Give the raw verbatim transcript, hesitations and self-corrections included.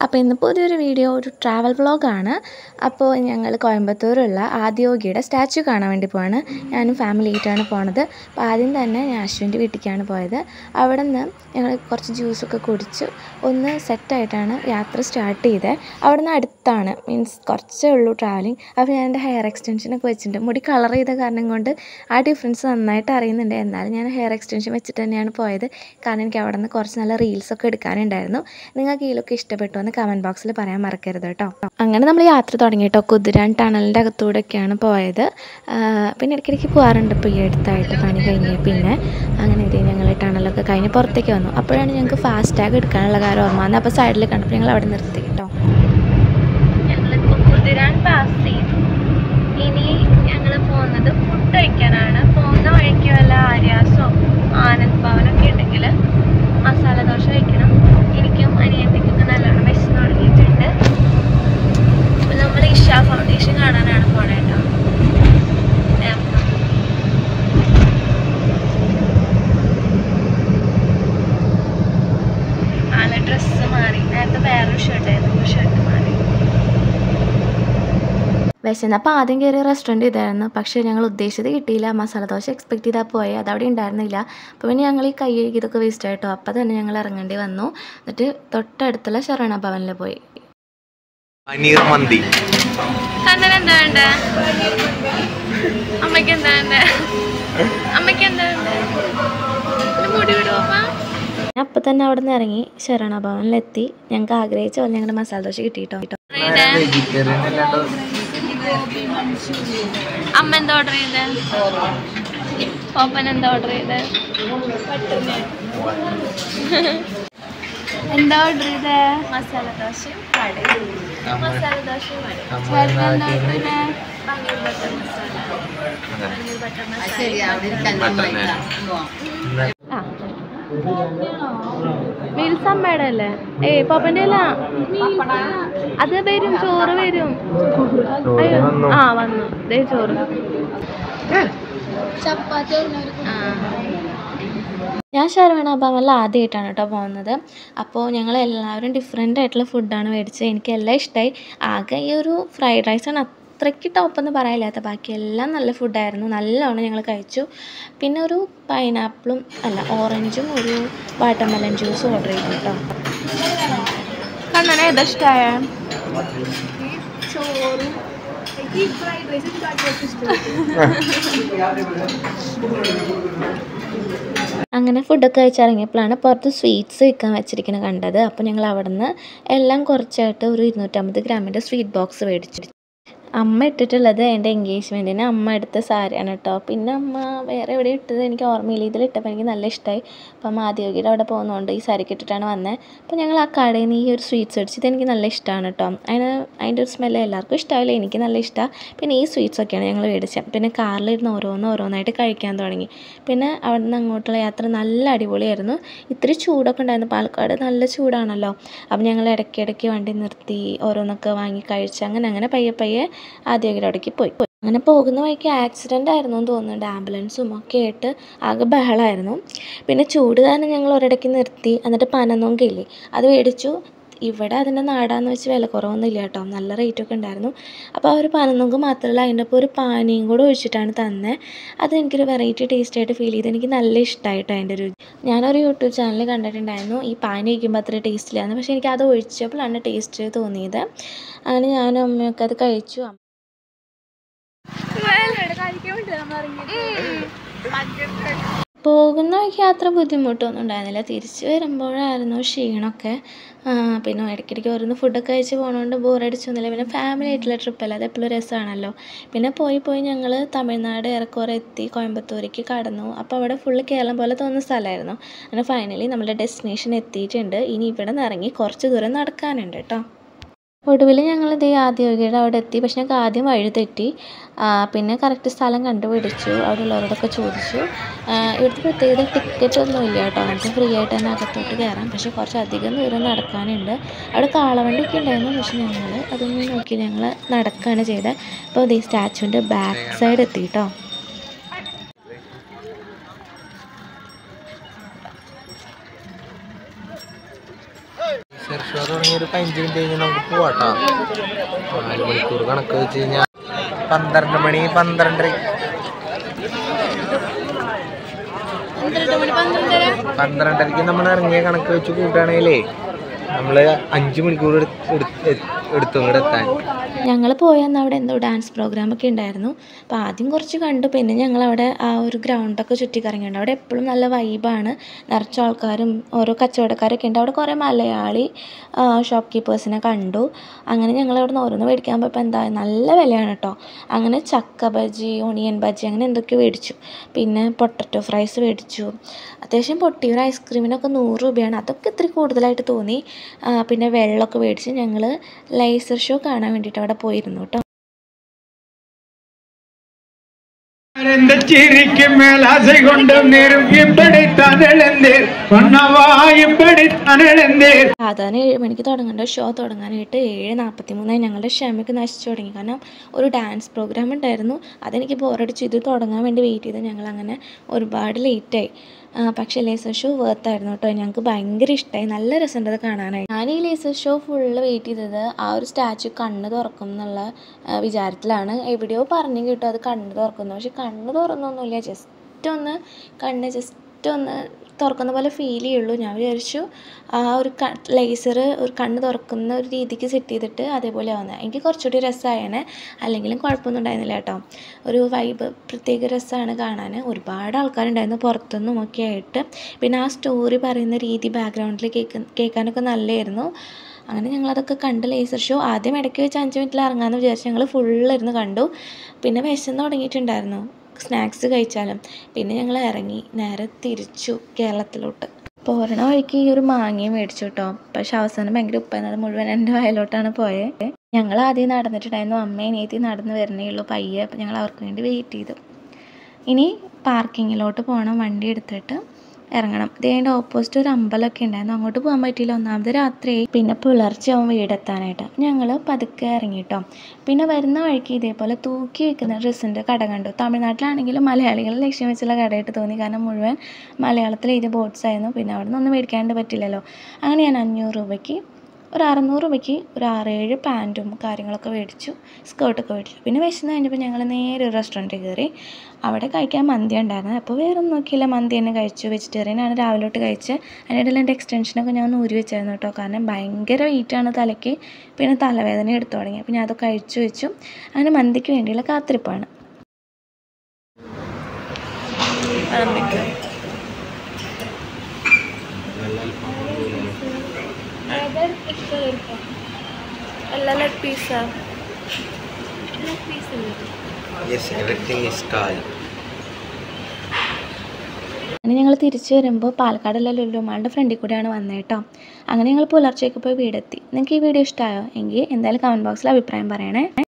അപ്പോൾ ഇന്ന് പുതിയൊരു വീഡിയോ ഒരു ട്രാവൽ വ്ളോഗാണ്. അപ്പോൾ ഞങ്ങൾ കോയമ്പത്തൂരുള്ള ആദിയോഗിയുടെ സ്റ്റാച്യു കാണാൻ വേണ്ടി പോവാണ്. ഞാനും ഫാമിലി ആയിട്ടാണ് പോണത്. അപ്പോൾ ആദ്യം തന്നെ ഞാൻ അശ്വിൻ്റെ വീട്ടിലേക്കാണ് പോയത്. അവിടെ നിന്ന് ഞങ്ങൾ കുറച്ച് ജ്യൂസൊക്കെ കുടിച്ചു ഒന്ന് സെറ്റായിട്ടാണ് യാത്ര സ്റ്റാർട്ട് ചെയ്തത്. അവിടെ നിന്ന് അടുത്താണ്, മീൻസ് കുറച്ചേ ഉള്ളൂ ട്രാവലിംഗ്. അപ്പോൾ ഞാൻ എൻ്റെ ഹെയർ എക്സ്റ്റൻഷനൊക്കെ വെച്ചിട്ടുണ്ട്. മുടി കളർ ചെയ്ത കാരണം കൊണ്ട് ആ ഡിഫറൻസ് നന്നായിട്ട് അറിയുന്നുണ്ട്. എന്നാലും ഞാൻ ഹെയർ എക്സ്റ്റൻഷൻ വെച്ചിട്ട് തന്നെയാണ് പോയത്. കാരണം എനിക്ക് അവിടെ നിന്ന് കുറച്ച് നല്ല റീൽസൊക്കെ എടുക്കാനുണ്ടായിരുന്നു. നിങ്ങൾക്ക് ഇതിലൊക്കെ ഇഷ്ടപ്പെട്ടു എന്ന് കമൻറ്റ് ബോക്സിൽ പറയാൻ മറക്കരുത് കേട്ടോ. അങ്ങനെ നമ്മൾ യാത്ര തുടങ്ങി കേട്ടോ. കുതിരാൻ ടണലിൻ്റെ അകത്തൂടെയൊക്കെയാണ് പോയത്. പിന്നെ ഇടയ്ക്കിടയ്ക്ക് പോകാറുണ്ട് ഇപ്പോൾ ഈ അടുത്തായിട്ട് പണി കഴിഞ്ഞ്. പിന്നെ അങ്ങനെ ഇത് ഞങ്ങൾ ടണലൊക്കെ കഴിഞ്ഞ് പുറത്തേക്ക് വന്നു. അപ്പോഴാണ് ഞങ്ങൾക്ക് ഫാസ്റ്റാഗ് എടുക്കാനുള്ള കാര്യം ഓർമ്മ വന്നത്. അപ്പോൾ സൈഡിൽ കണ്ടപ്പോൾ ഞങ്ങൾ അവിടെ നിർത്തി കേട്ടോ. ഞങ്ങളിപ്പോൾ കുതിരാൻ പാസ് ചെയ്തു. ഇനി ഞങ്ങൾ പോകുന്നത് ഫുഡ് കഴിക്കാനാണ്. പോകുന്ന വഴിക്ക് വല്ല ആര്യാസോ ആനന്ദ് ഭവനൊക്കെ ഉണ്ടെങ്കിൽ മസാല ദോശ കഴിക്കണം. എനിക്കും അനിയത്തിക്കൊക്കെ നല്ലോണം വിശന്ന് തുടങ്ങിയിട്ടുണ്ട്. അപ്പോൾ നമ്മൾ ഇഷ ഫൗണ്ടേഷൻ കാണാനാണ് പോണേ കേട്ടോ. ആളെ ഡ്രസ്സ് മാറി. നേരത്തെ വേറൊരു ഷർട്ടായിരുന്നു, ഷർട്ട് മാറി. വിശന്നപ്പോൾ ആദ്യം കയറിയ റെസ്റ്റോറൻറ്റ് ഇതായിരുന്നു. പക്ഷേ ഞങ്ങൾ ഉദ്ദേശിച്ചത് കിട്ടിയില്ല. മസാല ദോശ എക്സ്പെക്ട് ചെയ്താൽ പോയത്, അതവിടെ ഉണ്ടായിരുന്നില്ല. അപ്പോൾ പിന്നെ ഞങ്ങൾ ഈ കൈ കഴുകിയതൊക്കെ വേസ്റ്റ് ആയിട്ടോ. അപ്പോൾ തന്നെ ഞങ്ങൾ ഇറങ്ങേണ്ടി വന്നു. എന്നിട്ട് തൊട്ടടുത്തുള്ള ശരവണ ഭവനിൽ പോയി. പനീർ മന്തി. എന്താ വേണ്ടേ അമ്മയ്ക്ക്? എന്താ വേണ്ടേ അമ്മയ്ക്ക്? എന്താ വേണ്ടേ? മുടി വിടുവോ? അപ്പം തന്നെ അവിടെ നിന്ന് ഇറങ്ങി ശരവണ ഭവനിലെത്തി. ഞങ്ങൾക്ക് ആഗ്രഹിച്ച പോലെ ഞങ്ങളുടെ മസാല ദോശ കിട്ടിയിട്ടോ. അമ്മ എന്താ ഓർഡർ ചെയ്തേ? പോപ്പൻ എന്താ ഓർഡർ ചെയ്തേ? എന്താ ഓർഡർ ചെയ്തേ? മസാല ദോശയും വടയും. മസാല ദോശയും വടയും. ചേട്ടൻ എന്താ ഓർഡർ ചെയ്തേ? പനീർ ബട്ടർ മസാല. പനീർ ബട്ടർ മസാല. ആ മീൽസ് അമ്മയുടെ അല്ലേ? ഏയ് പോപ്പൻ്റെ അല്ല, അത് വരും, ചോറ് വരും. അയ്യോ ആ വന്നു ദേ ചോറ്. ഞാൻ ശരവണ ഭവനിൽ ആദ്യമായിട്ടാണ് കേട്ടോ പോകുന്നത്. അപ്പോൾ ഞങ്ങൾ എല്ലാവരും ഡിഫറെൻ്റ് ആയിട്ടുള്ള ഫുഡാണ് മേടിച്ചത്. എനിക്ക് എല്ലാം ഇഷ്ടമായി. ആകെ ഈ ഒരു ഫ്രൈഡ് റൈസാണ് അത്രയ്ക്ക് ടോപ്പെന്ന് പറയാനില്ലാത്ത, ബാക്കിയെല്ലാം നല്ല ഫുഡായിരുന്നു. നല്ലോണം ഞങ്ങൾ കഴിച്ചു. പിന്നെ ഒരു പൈനാപ്പിളും അല്ല ഓറഞ്ചും ഒരു വാട്ടർമെലൺ ജ്യൂസും ഓർഡർ ചെയ്തു കേട്ടോ. കണ്ണനെ ഏതാ ഇഷ്ടമായ? ചോറും അങ്ങനെ ഫുഡൊക്കെ കഴിച്ചിറങ്ങിയപ്പോഴാണ് പുറത്ത് സ്വീറ്റ്സ് വിൽക്കാൻ വെച്ചിരിക്കുന്നത് കണ്ടത്. അപ്പോൾ ഞങ്ങൾ അവിടെ നിന്ന് എല്ലാം കുറച്ചായിട്ട് ഒരു ഇരുന്നൂറ്റമ്പത് ഗ്രാമിൻ്റെ സ്വീറ്റ് ബോക്സ് മേടിച്ചു. അമ്മ ഇട്ടിട്ടുള്ളത് എൻ്റെ എൻഗേജ്മെൻറ്റിന് അമ്മ എടുത്ത സാരിയാണ് കേട്ടോ. പിന്നെ അമ്മ വേറെ എവിടെ ഇട്ടത് എനിക്ക് ഓർമ്മയില്ല. ഇതിലിട്ടപ്പോൾ എനിക്ക് നല്ല ഇഷ്ടമായി. അപ്പം അമ്മ ആദ്യോഗിയുടെ അവിടെ പോകുന്നതുകൊണ്ട് ഈ സാരിക്ക് ഇട്ടിട്ടാണ് വന്നത്. അപ്പോൾ ഞങ്ങൾ ആ കടയിൽ നിന്ന് ഈ ഒരു സ്വീറ്റ്സ് മേടിച്ച് ഇതെനിക്ക് നല്ല ഇഷ്ടമാണ് കേട്ടോ. അതിന് അതിൻ്റെ ഒരു സ്മെല്ല് എല്ലാവർക്കും ഇഷ്ടമായില്ല, എനിക്ക് നല്ല ഇഷ്ടമാണ്. പിന്നെ ഈ സ്വീറ്റ്സൊക്കെയാണ് ഞങ്ങൾ മേടിച്ചത്. പിന്നെ കാറിലിരുന്ന് ഓരോന്ന് ഓരോന്നായിട്ട് കഴിക്കാൻ തുടങ്ങി. പിന്നെ അവിടെ നിന്ന് അങ്ങോട്ടുള്ള യാത്ര നല്ല അടിപൊളിയായിരുന്നു. ഇത്തിരി ചൂടൊക്കെ ഉണ്ടായിരുന്നു, പാലക്കാട് നല്ല ചൂടാണല്ലോ. അപ്പം ഞങ്ങൾ ഇടയ്ക്കിടയ്ക്ക് വണ്ടി നിർത്തി ഓരോന്നൊക്കെ വാങ്ങി കഴിച്ച് അങ്ങനെ അങ്ങനെ പയ്യെ പയ്യെ ആദ്യോഗിയുടെ അവിടേക്ക് പോയി. അങ്ങനെ പോകുന്ന വഴിക്ക് ആക്സിഡൻ്റ് ആയിരുന്നു എന്ന് തോന്നുന്നുണ്ട്. ആംബുലൻസും ഒക്കെ ആയിട്ട് ആകെ ബഹളമായിരുന്നു. പിന്നെ ചൂട് കാരണം ഞങ്ങൾ ഒരിടയ്ക്ക് നിർത്തി. എന്നിട്ട് പനനൊങ്കില്ലേ അത് മേടിച്ചു. ഇവിടെ അതിൻ്റെ നാടാന്ന് വെച്ച് വില കുറവൊന്നും ഇല്ല കേട്ടോ, നല്ല റേറ്റൊക്കെ ഉണ്ടായിരുന്നു. അപ്പോൾ ആ ഒരു പനനൊങ്ക് മാത്രമല്ല, അതിൻ്റെ ഒപ്പം ഒരു പാനിയും കൂടെ ഒഴിച്ചിട്ടാണ് തന്നെ. അത് എനിക്കൊരു വെറൈറ്റി ടേസ്റ്റ് ആയിട്ട് ഫീൽ ചെയ്ത് എനിക്ക് നല്ല ഇഷ്ടമായിട്ടോ അതിൻ്റെ രുചി. ഞാനൊരു യൂട്യൂബ് ചാനൽ കണ്ടിട്ടുണ്ടായിരുന്നു ഈ പാനി ഒഴിക്കുമ്പോൾ അത്ര ടേസ്റ്റ് ഇല്ലായിരുന്നു. പക്ഷേ എനിക്ക് അത് ഒഴിച്ചപ്പോഴാണ് ടേസ്റ്റ് തോന്നിയത്. അങ്ങനെ ഞാനും അമ്മയൊക്കെ അത് കഴിച്ചു. പോകുന്ന വഴിക്ക് യാത്ര ബുദ്ധിമുട്ടൊന്നും ഉണ്ടായിരുന്നില്ല. തിരിച്ച് വരുമ്പോഴായിരുന്നു ക്ഷീണമൊക്കെ. പിന്നെ ഇടയ്ക്കിടയ്ക്ക് ഓരോന്ന് ഫുഡൊക്കെ കഴിച്ച് പോകുന്നതുകൊണ്ട് ബോറടിച്ചൊന്നുമില്ല. പിന്നെ ഫാമിലി ആയിട്ടുള്ള ട്രിപ്പല്ല, അത് എപ്പോഴും രസമാണല്ലോ. പിന്നെ പോയി പോയി ഞങ്ങൾ തമിഴ്നാട് ഏറെക്കുറെ എത്തി, കോയമ്പത്തൂരേക്ക് കടന്നു. അപ്പോൾ അവിടെ ഫുള്ള് കേരളം പോലെ തോന്നുന്ന സ്ഥലമായിരുന്നു. അങ്ങനെ ഫൈനലി നമ്മുടെ ഡെസ്റ്റിനേഷൻ എത്തിയിട്ടുണ്ട്. ഇനി ഇവിടെ നിന്ന് ഇറങ്ങി കുറച്ച് ദൂരം നടക്കാനുണ്ട് കേട്ടോ. ഒടുവിൽ ഞങ്ങൾ ഇതേ ആദ്യോഗിയുടെ അവിടെ എത്തി. പക്ഷെ ഞങ്ങൾക്ക് ആദ്യം വഴി തെറ്റി. പിന്നെ കറക്റ്റ് സ്ഥലം കണ്ടുപിടിച്ചു. അവിടെ ഉള്ളവരോടൊക്കെ ചോദിച്ചു. ഇവിടുത്തെ പ്രത്യേകത ടിക്കറ്റ് ഒന്നും ഇല്ല കേട്ടോ, നമുക്ക് ഫ്രീ ആയിട്ട് തന്നെ അകത്തോട്ട് കയറാം. പക്ഷേ കുറച്ചധികം ദൂരം നടക്കാനുണ്ട്. അവിടെ കാളവണ്ടിയൊക്കെ ഉണ്ടായിരുന്നു, പക്ഷെ ഞങ്ങൾ അതൊന്നും നോക്കി ഞങ്ങൾ നടക്കുകയാണ് ചെയ്തത്. അപ്പോൾ ഇതേ സ്റ്റാച്ചുവിൻ്റെ ബാക്ക് സൈഡ് എത്തി കേട്ടോ. Sir, show തുടങ്ങി ഒരു പതിനഞ്ച് മിനിറ്റ് കഴിഞ്ഞ് നമുക്ക് പോവാട്ടോ. നാല് മണിക്കൂർ കണക്ക് വെച്ച് കഴിഞ്ഞാൽ പന്ത്രണ്ട് മണി പന്ത്രണ്ടര പന്ത്രണ്ടരയ്ക്ക് നമ്മൾ ഇറങ്ങിയ കണക്ക് വെച്ച് കൂട്ടുകയാണെങ്കിലേ നമ്മൾ അഞ്ച് മണിക്കൂർ എടുത്തു ഇങ്ങോട്ട് എത്താൻ. ഞങ്ങൾ പോയന്ന് അവിടെ എന്തോ ഡാൻസ് പ്രോഗ്രാമൊക്കെ ഉണ്ടായിരുന്നു. അപ്പോൾ ആദ്യം കുറച്ച് കണ്ടു, പിന്നെ ഞങ്ങളവിടെ ആ ഒരു ഗ്രൗണ്ടൊക്കെ ചുറ്റി കറങ്ങിയിട്ടുണ്ട്. അവിടെ എപ്പോഴും നല്ല വൈബാണ്, നിറച്ച ആൾക്കാരും ഓരോ കച്ചവടക്കാരൊക്കെ ഉണ്ട്. അവിടെ കുറേ മലയാളി ഷോപ്പ് കീപ്പേഴ്സിനെ കണ്ടു. അങ്ങനെ ഞങ്ങൾ അവിടെ നിന്ന് ഓരോന്ന് മേടിക്കാൻ പോയപ്പോൾ എന്താ നല്ല വിലയാണ് കേട്ടോ. അങ്ങനെ ചക്ക ബജി, ഓണിയൻ ബജി അങ്ങനെ എന്തൊക്കെയോ മേടിച്ചു. പിന്നെ പൊട്ടറ്റോ ഫ്രൈസ് മേടിച്ചു. അത്യാവശ്യം പൊട്ടി ഒരു ഐസ്ക്രീമിനൊക്കെ നൂറ് രൂപയാണ്. അതൊക്കെ ഇത്തിരി കൂടുതലായിട്ട് തോന്നി. പിന്നെ വെള്ളമൊക്കെ മേടിച്ച് ഞങ്ങൾ ലേസർ ഷോ കാണാൻ വേണ്ടിയിട്ട് അവിടെ പോയിരുന്നു കേട്ടോ. സാധാരണ ഏഴ് മണിക്ക് തുടങ്ങേണ്ട ഷോ തുടങ്ങാനായിട്ട് ഏഴ് നാൽപ്പത്തി മൂന്നായി ഞങ്ങളുടെ ക്ഷമയൊക്കെ നശിച്ചു തുടങ്ങി. കാരണം ഒരു ഡാൻസ് പ്രോഗ്രാം ഉണ്ടായിരുന്നു, അതെനിക്ക് ബോറടിച്ചു. ഇത് തുടങ്ങാൻ വേണ്ടി വെയിറ്റ് ചെയ്ത് ഞങ്ങളങ്ങനെ ഒരുപാട് ലേറ്റായി. പക്ഷേ ലേസർ ഷോ വേർത്തായിരുന്നു കേട്ടോ. ഞങ്ങൾക്ക് ഭയങ്കര ഇഷ്ടമായി, നല്ല രസമുണ്ട് അത് കാണാനായിട്ട്. ഞാൻ ഈ ലേസർ ഷോ ഫുള്ള് വെയിറ്റ് ചെയ്തത് ആ ഒരു സ്റ്റാച്ചു കണ്ണ് തുറക്കും എന്നുള്ള വിചാരത്തിലാണ്. എവിടെയോ പറഞ്ഞു കേട്ടോ അത് കണ്ണ് തുറക്കുന്നു, പക്ഷെ കണ്ണ് തുറന്നൊന്നുമില്ല. ജസ്റ്റ് ഒന്ന് കണ്ണ് ജസ്റ്റ് ഒന്ന് തുറക്കുന്ന പോലെ ഫീൽ ചെയ്യുള്ളൂ. ഞാൻ വിചാരിച്ചു ആ ഒരു ക ലേസർ ഒരു കണ്ണ് തുറക്കുന്ന ഒരു രീതിക്ക് സെറ്റ് ചെയ്തിട്ട് അതേപോലെ ആവുന്നത് എനിക്ക് കുറച്ചുകൂടി രസമായേനെ. അല്ലെങ്കിലും കുഴപ്പമൊന്നും ഉണ്ടായിരുന്നില്ല കേട്ടോ. ഒരു വൈബ് പ്രത്യേക രസമാണ് കാണാൻ. ഒരുപാട് ആൾക്കാരുണ്ടായിരുന്നു പുറത്തുനിന്നും ഒക്കെ ആയിട്ട്. പിന്നെ ആ സ്റ്റോറി പറയുന്ന രീതി ബാക്ക്ഗ്രൗണ്ടിൽ കേൾക്ക കേൾക്കാനൊക്കെ നല്ലതായിരുന്നു. അങ്ങനെ ഞങ്ങളതൊക്കെ കണ്ട് ലേസർ ഷോ ആദ്യം ഇടയ്ക്ക് വെച്ച് അഞ്ച് മിനിറ്റിൽ ഇറങ്ങാമെന്ന് വിചാരിച്ചു. ഞങ്ങൾ ഫുള്ളിരുന്ന് കണ്ടു. പിന്നെ വിശന്ന് തുടങ്ങിയിട്ടുണ്ടായിരുന്നു, സ്നാക്സ് കഴിച്ചാലും. പിന്നെ ഞങ്ങൾ ഇറങ്ങി നേരെ തിരിച്ചു കേരളത്തിലോട്ട്. പോരണ വഴിക്ക് ഈ ഒരു മാങ്ങയും മേടിച്ചു കേട്ടോ. പക്ഷെ അവസാനം ഭയങ്കര ഉപ്പായിരുന്നത് മുഴുവൻ എൻ്റെ വയലോട്ടാണ് പോയത്. ഞങ്ങൾ ആദ്യം നടന്നിട്ടുണ്ടായിരുന്നു, അമ്മ അനിയത്തി നടന്ന് വരണേ ഉള്ളൂ പയ്യെ. അപ്പം ഞങ്ങൾ അവർക്ക് വേണ്ടി വെയിറ്റ് ചെയ്തു. ഇനി പാർക്കിങ്ങിലോട്ട് പോകണം, വണ്ടി എടുത്തിട്ട് ഇറങ്ങണം. ഇതിൻ്റെ ഓപ്പോസിറ്റ് ഒരു അമ്പലമൊക്കെ ഉണ്ടായിരുന്നു, അങ്ങോട്ട് പോകാൻ പറ്റിയില്ല. ഒന്നാമത് രാത്രി, പിന്നെ പുലർച്ചയാവും വീടെത്താനായിട്ട്. ഞങ്ങൾ പതുക്കെ ഇറങ്ങിട്ടോ. പിന്നെ വരുന്ന വഴിക്ക് ഇതേപോലെ തൂക്കി വെക്കുന്ന ഡ്രസ്സിൻ്റെ കട കണ്ടു. തമിഴ്നാട്ടിലാണെങ്കിലും മലയാളികളെ ലക്ഷ്യം വെച്ചുള്ള കടയായിട്ട് തോന്നി, കാരണം മുഴുവൻ മലയാളത്തിൽ എഴുതിയ ബോർഡ്സ് ആയിരുന്നു. പിന്നെ അവിടെ നിന്നൊന്നും മേടിക്കാണ്ട് പറ്റില്ലല്ലോ. അങ്ങനെ ഞാൻ അഞ്ഞൂറ് രൂപയ്ക്ക് ഒരു അറുന്നൂറ് രൂപയ്ക്ക് ഒരു ആറേഴ് പാൻറ്റും കാര്യങ്ങളൊക്കെ മേടിച്ചു, സ്കേർട്ടൊക്കെ മേടിച്ചു. പിന്നെ വിശന്ന് കഴിഞ്ഞപ്പോൾ ഞങ്ങൾ നേരെ ഒരു റെസ്റ്റോറൻറ്റിൽ കയറി. അവിടെ കഴിക്കാൻ മന്തി ഉണ്ടായിരുന്നത്. അപ്പോൾ വേറെ ഒന്നും നോക്കിയില്ല, മന്തി തന്നെ കഴിച്ചു. വെജിറ്റേറിയൻ ആണ് രാവിലെ തൊട്ട് കഴിച്ച്. അതിനിടയിൽ എൻ്റെ എക്സ്റ്റൻഷനൊക്കെ ഞാൻ ഊരി വെച്ചായിരുന്നു കേട്ടോ, കാരണം ഭയങ്കര വെയിറ്റാണ് തലയ്ക്ക്. പിന്നെ തലവേദന എടുത്തു തുടങ്ങി. അപ്പോൾ ഞാൻ അത് കഴിച്ചു വെച്ചു. അങ്ങനെ മന്തിക്ക് വേണ്ടിയുള്ള കാത്തിരിപ്പാണ്. അങ്ങനെ ഞങ്ങൾ തിരിച്ചു വരുമ്പോൾ പാലക്കാടുള്ള ലുലുമാളുടെ ഫ്രണ്ടിൽ കൂടെയാണ് വന്നത് കേട്ടോ. അങ്ങനെ ഞങ്ങൾ പുലർച്ചയ്ക്ക് പോയി വീടെത്തി. നിങ്ങൾക്ക് ഈ വീഡിയോ ഇഷ്ടമായോ എങ്കിൽ എന്തായാലും കമൻറ്റ് ബോക്സിൽ അഭിപ്രായം പറയണേ.